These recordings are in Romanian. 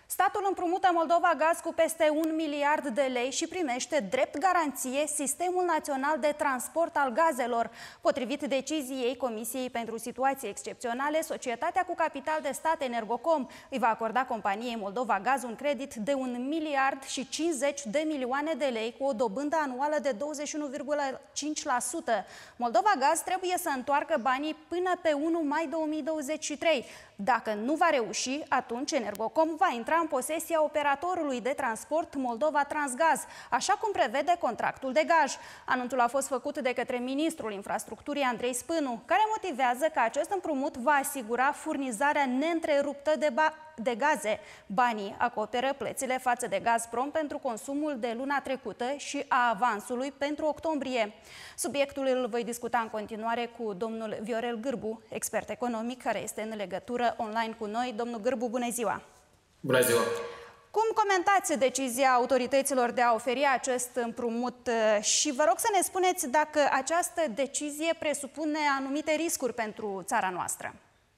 Statul împrumută Moldova Gaz cu peste 1 miliard de lei și primește drept garanție Sistemul Național de Transport al Gazelor. Potrivit deciziei Comisiei pentru Situații Excepționale, societatea cu capital de stat Energocom îi va acorda companiei Moldova Gaz un credit de 1 miliard și 50 de milioane de lei cu o dobândă anuală de 21,5%. Moldova Gaz trebuie să întoarcă banii până pe 1 mai 2023. Dacă nu va reuși, atunci Energocom va intra în posesia operatorului de transport Moldova Transgaz, așa cum prevede contractul de gaz. Anunțul a fost făcut de către ministrul infrastructurii Andrei Spânu, care motivează că acest împrumut va asigura furnizarea neîntreruptă de gaze. Banii acoperă plățile față de Gazprom pentru consumul de luna trecută și a avansului pentru octombrie. Subiectul îl voi discuta în continuare cu domnul Viorel Gârbu, expert economic, care este în legătură online cu noi. Domnul Gârbu, bună ziua! Bună ziua! Cum comentați decizia autorităților de a oferi acest împrumut și vă rog să ne spuneți dacă această decizie presupune anumite riscuri pentru țara noastră?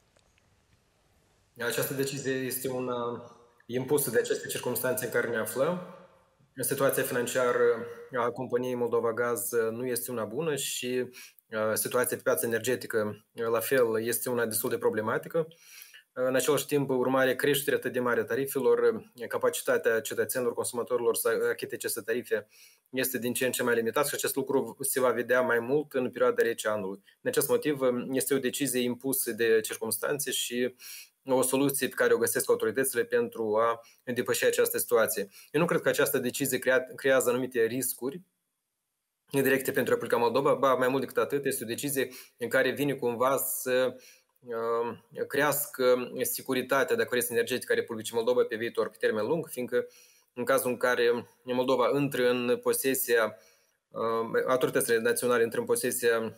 Această decizie este una impusă de aceste circunstanțe în care ne aflăm. Situația financiară a companiei Moldova Gaz nu este una bună și situația pe piața energetică, la fel, este una destul de problematică. În același timp, urmare creșterea atât de mare a tarifelor, capacitatea cetățenilor, consumatorilor să achite aceste tarife este din ce în ce mai limitată și acest lucru se va vedea mai mult în perioada rece anului. Din acest motiv, este o decizie impusă de circunstanțe și o soluție pe care o găsesc autoritățile pentru a depăși această situație. Eu nu cred că această decizie creează anumite riscuri indirecte pentru Republica Moldova, ba mai mult decât atât, este o decizie în care vine cumva să crească securitatea, dacă vreți, energetică a Republicii Moldova pe viitor, pe termen lung, fiindcă în cazul în care Moldova intră în posesia, autoritățile naționale intră în posesia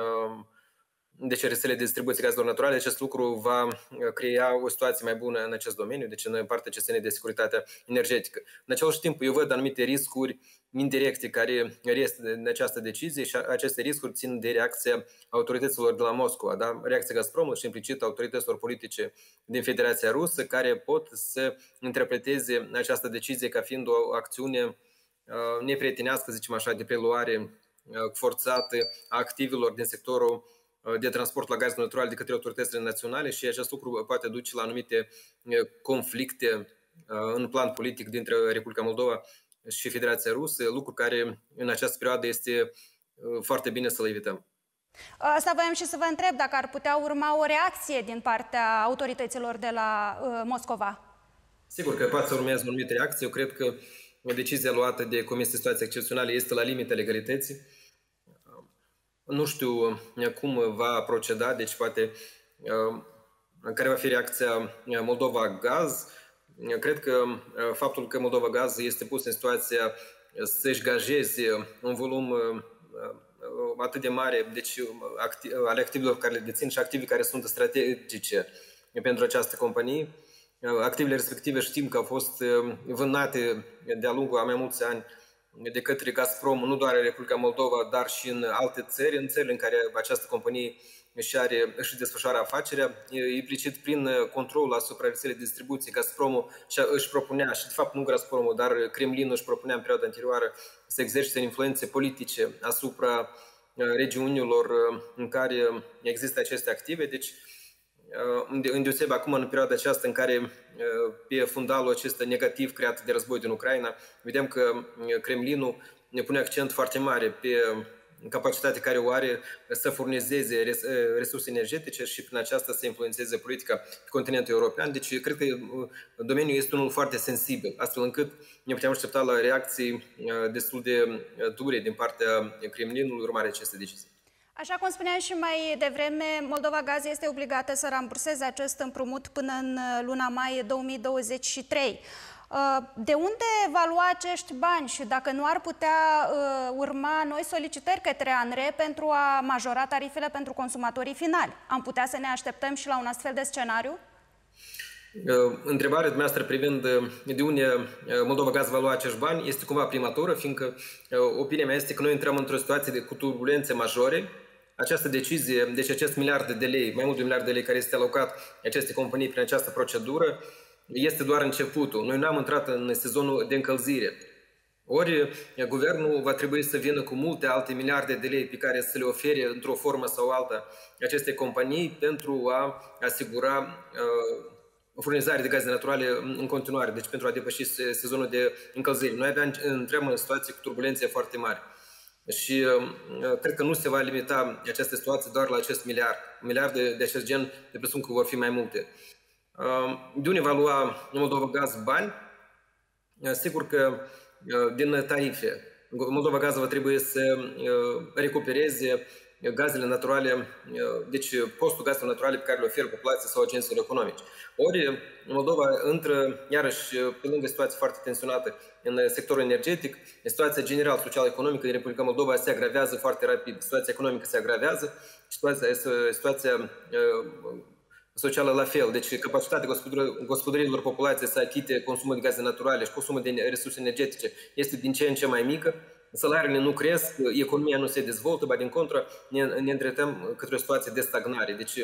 deci rețele de distribuție gazelor naturale, acest lucru va crea o situație mai bună în acest domeniu, deci în partea ce ține de securitatea energetică. În același timp, eu văd anumite riscuri indirecte care reiese din această decizie și aceste riscuri țin de reacția autorităților de la Moscova, da? Reacția Gazpromului și implicit autorităților politice din Federația Rusă, care pot să interpreteze această decizie ca fiind o acțiune neprietenească, zicem așa, de preluare forțată a activilor din sectorul de transport la gaze naturale de către autoritățile naționale și acest lucru poate duce la anumite conflicte în plan politic dintre Republica Moldova și Federația Rusă, lucru care în această perioadă este foarte bine să le evităm. Asta voiam și să vă întreb, dacă ar putea urma o reacție din partea autorităților de la Moscova. Sigur că poate să urmeze o anumită reacție. Eu cred că decizia luată de Comisia de Situații Excepționale este la limita legalității. Nu știu cum va proceda, deci poate care va fi reacția Moldova Gaz. Cred că faptul că Moldova Gaz este pus în situația să-și gajeze un volum atât de mare, deci ale activelor care le dețin și active care sunt strategice pentru această companie. Activele respective știm că au fost vânate de-a lungul a mai mulți ani de către Gazprom, nu doar în Republica Moldova, dar și în alte țări, în țările în care această companie își desfășoară afacerea, implicit prin controlul asupra rețelei de distribuție. Gazpromul își propunea, și de fapt nu Gazpromul, dar Kremlinul își propunea în perioada anterioară să exercite influențe politice asupra regiunilor în care există aceste active. Deci, îndeosebi acum în perioada aceasta în care pe fundalul acesta negativ creat de război din Ucraina, vedem că Kremlinul ne pune accent foarte mare pe capacitatea care o are să furnizeze resurse energetice și prin aceasta să influențeze politica pe continentul european. Deci cred că domeniul este unul foarte sensibil, astfel încât ne putem aștepta la reacții destul de dure din partea Kremlinului urmare acestei decizii. Așa cum spuneam și mai devreme, Moldova Gaz este obligată să ramburseze acest împrumut până în luna mai 2023. De unde va lua acești bani și dacă nu ar putea urma noi solicitări către ANRE pentru a majora tarifele pentru consumatorii finali? Am putea să ne așteptăm și la un astfel de scenariu? Întrebarea dumneavoastră privind de unde Moldova Gaz va lua acești bani este cumva prematură, fiindcă opinia mea este că noi intrăm într-o situație cu turbulențe majore. Această decizie, deci acest miliard de lei, mai mult de un miliard de lei care este alocat acestei companii prin această procedură, este doar începutul. Noi n-am intrat în sezonul de încălzire. Ori guvernul va trebui să vină cu multe alte miliarde de lei pe care să le ofere într-o formă sau alta aceste companii pentru a asigura furnizare de gaze naturale în continuare, deci pentru a depăși sezonul de încălzire. Noi intrăm în situații cu turbulențe foarte mari. Și cred că nu se va limita această situație doar la acest miliard. Miliarde de acest gen, de presupun că vor fi mai multe. De unde va lua Moldova Gaz bani? Sigur că din tarife. Moldova Gaz va trebui să recupereze gazele naturale, deci costul gazelor naturale pe care le oferă populația sau agenților economici. Ori Moldova intră, iarăși, pe lângă situație foarte tensionată în sectorul energetic, situația general social-economică din Republica Moldova se agravează foarte rapid. Situația economică se agravează, situația socială la fel. Deci capacitatea gospodăriilor populației să achite consumul de gaze naturale și consumul de resurse energetice este din ce în ce mai mică. Salariile nu cresc, economia nu se dezvoltă, ba din contră ne îndreptăm către o situație de stagnare. Deci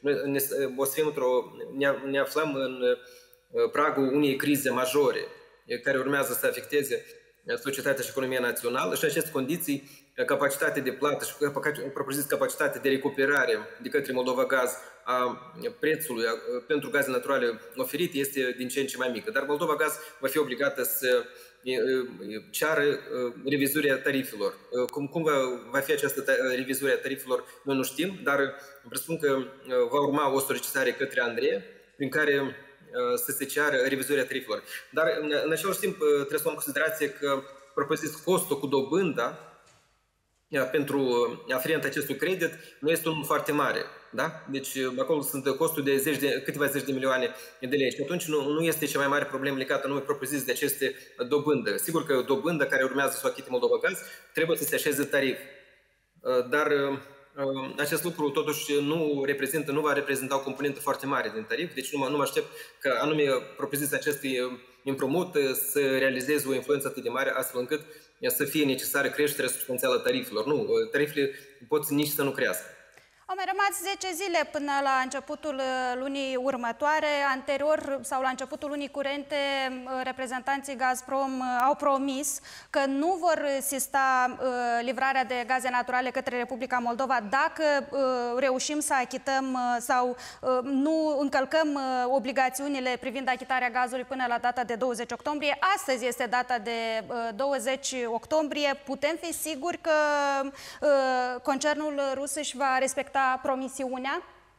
ne aflăm în pragul unei crize majore care urmează să afecteze societatea și economia națională și în aceste condiții capacitatea de plată și capacitatea de recuperare de către Moldova Gaz a prețului pentru gaze naturale oferite este din ce în ce mai mică. Dar Moldova Gaz va fi obligată să ceară revizuirea tarifelor. Cum va fi această revizuire a tarifelor, noi nu știm, dar presupun că va urma o solicitare către Andrei, prin care să se ceară revizuirea tarifelor. Dar în același timp trebuie să luăm în considerație că propriu-zis costul cu dobânda pentru aferent acestui credit nu este unul foarte mare. Da? Deci acolo sunt costuri de câteva zeci de milioane de lei și atunci nu este cea mai mare problemă legată numai propriu-zis de aceste dobândă. Sigur că dobândă care urmează să o achite Moldova Gaz trebuie să se așeze tarif. Dar acest lucru totuși nu va reprezenta o componentă foarte mare din tarif, deci nu mă aștept că anume propriu-zis acestui împrumut să realizeze o influență atât de mare astfel încât să fie necesară creșterea substanțială a tarifelor. Nu, tarifele pot nici să nu crească. Au mai rămas 10 zile până la începutul lunii următoare. Anterior sau la începutul lunii curente, reprezentanții Gazprom au promis că nu vor sista livrarea de gaze naturale către Republica Moldova dacă reușim să achităm sau nu încălcăm obligațiunile privind achitarea gazului până la data de 20 octombrie. Astăzi este data de 20 octombrie. Putem fi siguri că concernul rus își va respecta promisiunea?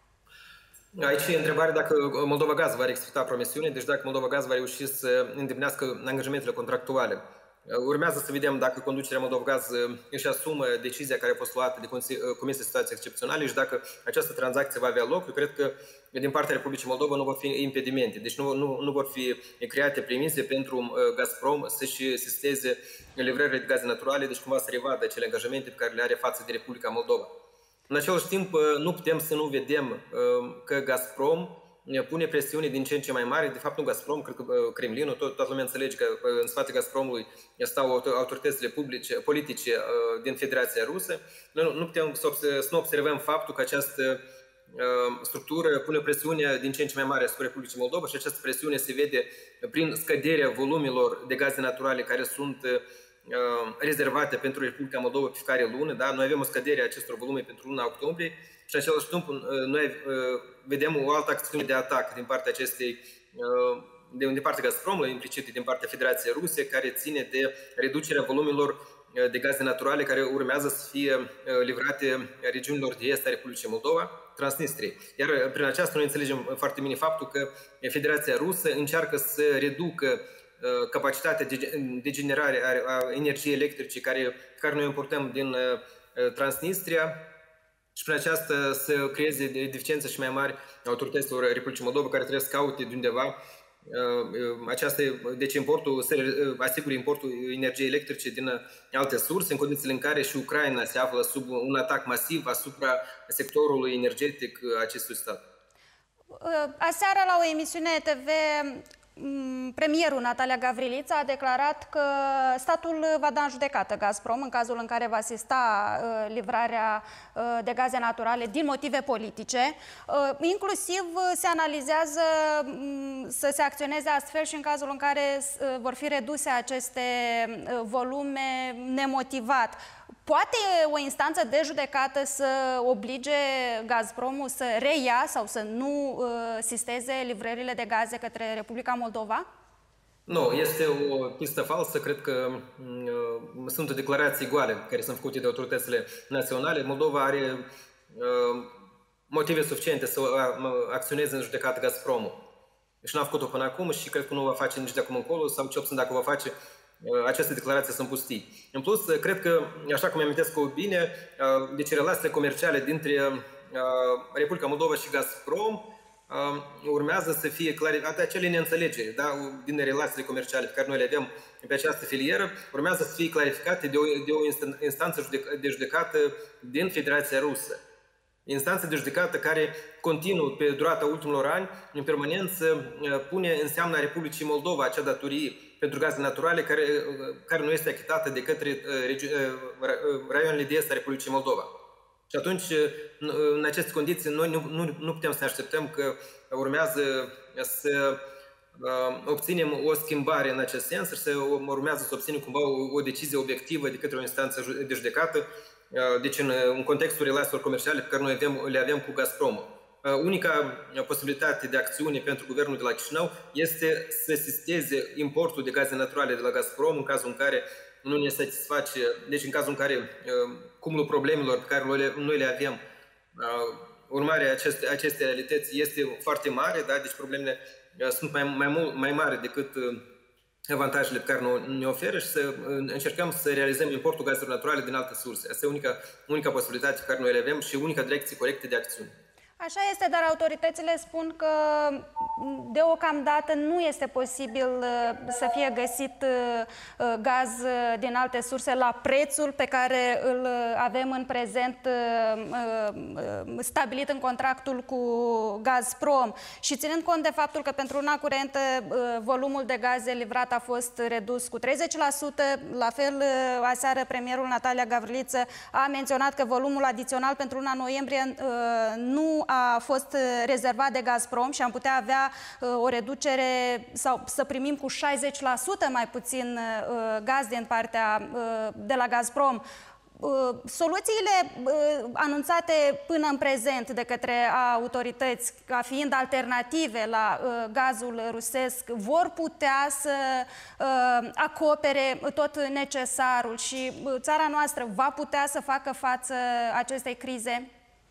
Aici e întrebarea dacă Moldova Gaz va respecta promisiunea, deci dacă Moldova Gaz va reuși să îndeplinească angajamentele contractuale. Urmează să vedem dacă conducerea Moldova Gaz își asumă decizia care a fost luată de Comisia de Situații Excepționale și dacă această tranzacție va avea loc. Eu cred că din partea Republicii Moldova nu vor fi impedimente, deci nu vor fi create premise pentru Gazprom să-și sisteze livrările de gaze naturale, deci cumva să revadă acele angajamente pe care le are față de Republica Moldova. În același timp, nu putem să nu vedem că Gazprom pune presiune din ce în ce mai mare. De fapt, nu Gazprom, cred că Kremlinul, toată lumea înțelege că în spatele Gazpromului stau autoritățile politice din Federația Rusă. Noi nu putem să nu observăm faptul că această structură pune presiune din ce în ce mai mare asupra Republicii Moldova și această presiune se vede prin scăderea volumilor de gaze naturale care sunt rezervate pentru Republica Moldova pe fiecare lună. Da? Noi avem o scădere a acestor volume pentru luna octombrie și în același timp noi vedem o altă acțiune de atac din partea din partea Gazpromului, implicit din partea Federației Ruse, care ține de reducerea volumelor de gaze naturale care urmează să fie livrate regiunilor de est a Republicii Moldova, Transnistriei. Iar prin aceasta noi înțelegem foarte bine faptul că Federația Rusă încearcă să reducă capacitatea de generare a energiei electrice care noi importăm din Transnistria și prin aceasta să creeze deficiențe și mai mari autorităților Republicii Moldova care trebuie să caute de undeva deci importul, să asigure importul energiei electrice din alte surse în condițiile în care și Ucraina se află sub un atac masiv asupra sectorului energetic acestui stat. Aseară la o emisiune TV Premierul Natalia Gavrilița a declarat că statul va da în judecată Gazprom în cazul în care va asista livrarea de gaze naturale din motive politice. Inclusiv se analizează să se acționeze astfel și în cazul în care vor fi reduse aceste volume nemotivat. Poate o instanță de judecată să oblige Gazpromul să reia sau să nu sisteze livrările de gaze către Republica Moldova? Nu, este o pistă falsă. Cred că sunt declarații goale care sunt făcute de autoritățile naționale. Moldova are motive suficiente să acționeze în judecată Gazpromul. Și n-a făcut-o până acum și cred că nu o va face nici de acum încolo, sau cel puțin dacă o va face, aceste declarații sunt pustii. În plus, cred că, așa cum mi-amintesc bine, deci relațiile comerciale dintre Republica Moldova și Gazprom urmează să fie clarificate acele neînțelegeri, da, din relațiile comerciale pe care noi le avem pe această filieră, urmează să fie clarificate de o instanță de judecată din Federația Rusă. Instanță de judecată care continuă pe durata ultimilor ani, în permanență, pune în seamna Republicii Moldova acea datorie pentru gaze naturale care nu este achitată de către raioanele de est a Republicii Moldova. Și atunci, în aceste condiții, noi nu putem să ne așteptăm că urmează să obținem o schimbare în acest sens și urmează să obținem cumva o decizie obiectivă de către o instanță de judecată, deci în contextul relațiilor comerciale pe care noi le avem cu Gazpromul. Unica posibilitate de acțiune pentru guvernul de la Chișinău este să sisteze importul de gaze naturale de la Gazprom în cazul în care nu ne satisface, deci în cazul în care cumulul problemelor pe care noi le avem, urmarea acestei realități este foarte mare, da? Deci problemele sunt mai mari decât avantajele pe care ne oferă și să încercăm să realizăm importul gazelor naturale din alte surse. Asta e unica posibilitate pe care noi le avem și unica direcție corectă de acțiune. Așa este, dar autoritățile spun că deocamdată nu este posibil să fie găsit gaz din alte surse la prețul pe care îl avem în prezent stabilit în contractul cu Gazprom. Și ținând cont de faptul că pentru luna curentă volumul de gaze livrat a fost redus cu 30%, la fel aseară premierul Natalia Gavrilița a menționat că volumul adițional pentru luna noiembrie nu a fost rezervat de Gazprom și am putea avea o reducere sau să primim cu 60% mai puțin gaz din partea de la Gazprom. Soluțiile anunțate până în prezent de către autorități ca fiind alternative la gazul rusesc vor putea să acopere tot necesarul și țara noastră va putea să facă față acestei crize?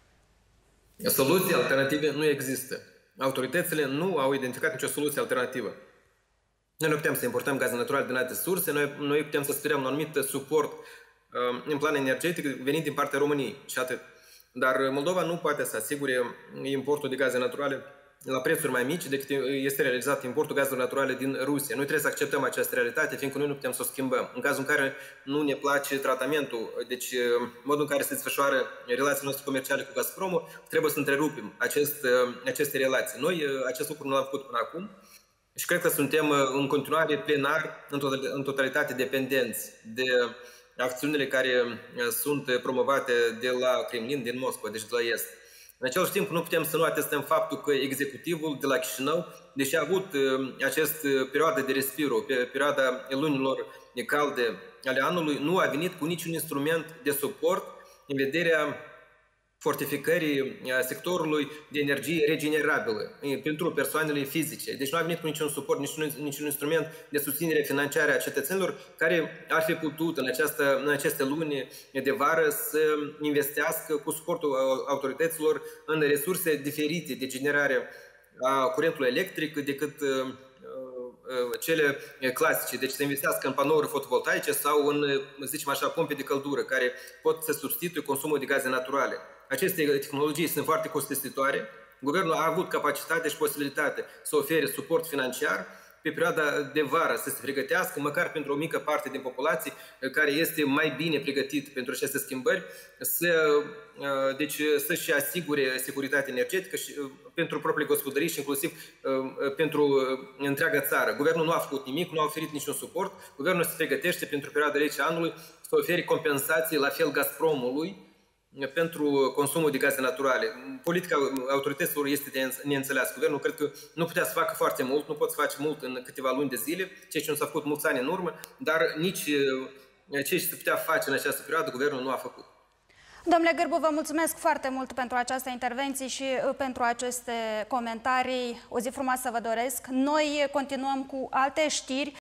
Soluții alternative nu există. Autoritățile nu au identificat nicio soluție alternativă. Noi nu putem să importăm gaze naturale din alte surse, noi putem să sperăm un anumit suport în plan energetic venit din partea României și atât. Dar Moldova nu poate să asigure importul de gaze naturale la prețuri mai mici decât este realizat importul gazelor naturale din Rusia. Noi trebuie să acceptăm această realitate, fiindcă noi nu putem să o schimbăm. În cazul în care nu ne place tratamentul, deci modul în care se desfășoară relațiile noastre comerciale cu Gazpromul, trebuie să întrerupem aceste relații. Noi acest lucru nu l-am făcut până acum și cred că suntem în continuare plenar, în totalitate dependenți de acțiunile care sunt promovate de la Kremlin, din Moscova, deci de la Est. În același timp, nu putem să nu atestăm faptul că executivul de la Chișinău, deși a avut această perioadă de respiru, pe perioada lunilor calde ale anului, nu a venit cu niciun instrument de suport în vederea fortificării sectorului de energie regenerabilă pentru persoanele fizice. Deci nu a venit cu niciun suport, niciun instrument de susținere financiară a cetățenilor care ar fi putut în aceste luni de vară să investească cu suportul autorităților în resurse diferite de generare a curentului electric decât cele clasice, deci să investească în panouri fotovoltaice sau în, zicem așa, pompe de căldură care pot să substituie consumul de gaze naturale. Aceste tehnologii sunt foarte costisitoare. Guvernul a avut capacitate și posibilitate să ofere suport financiar pe perioada de vară să se pregătească, măcar pentru o mică parte din populație care este mai bine pregătit pentru aceste schimbări, să-și asigure securitatea energetică și pentru propriile gospodării și inclusiv pentru întreaga țară. Guvernul nu a făcut nimic, nu a oferit niciun suport. Guvernul se pregătește pentru perioada rece anului să ofere compensații la fel Gazpromului pentru consumul de gaze naturale. Politica autorităților este de neînțeleasă. Guvernul cred că nu putea să facă foarte mult, nu pot să face mult în câteva luni de zile, ceea ce nu s-a făcut mulți ani în urmă, dar nici ce se putea face în această perioadă, guvernul nu a făcut. Domnule Gârbu, vă mulțumesc foarte mult pentru această intervenție și pentru aceste comentarii. O zi frumoasă vă doresc. Noi continuăm cu alte știri.